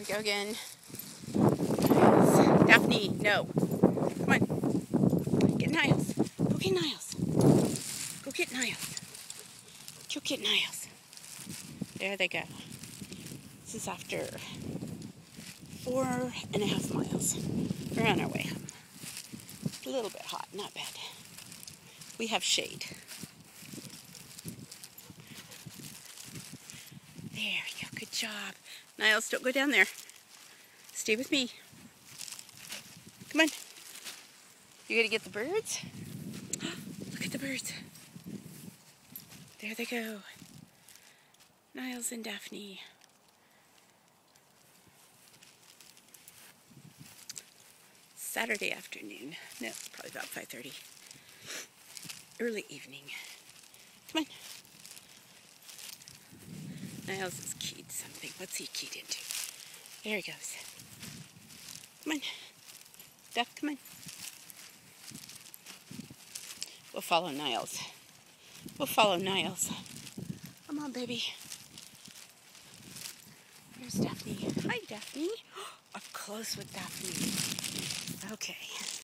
we go again. Niles. Daphne, no. Come on. Get Niles. Go get Niles. Go get Niles. Go get Niles. There they go. This is after 4.5 miles. We're on our way home. A little bit hot, not bad. We have shade. There you go, good job. Niles, don't go down there. Stay with me. Come on. You gotta get the birds? Look at the birds. There they go. Niles and Daphne. Saturday afternoon. No, probably about 5:30. Early evening. Come on. Niles is keyed something. What's he keyed into? There he goes. Come on. Duck, come on. We'll follow Niles. We'll follow Niles. Come on, baby. There's Daphne. Hi, Daphne. Up close with Daphne. Okay.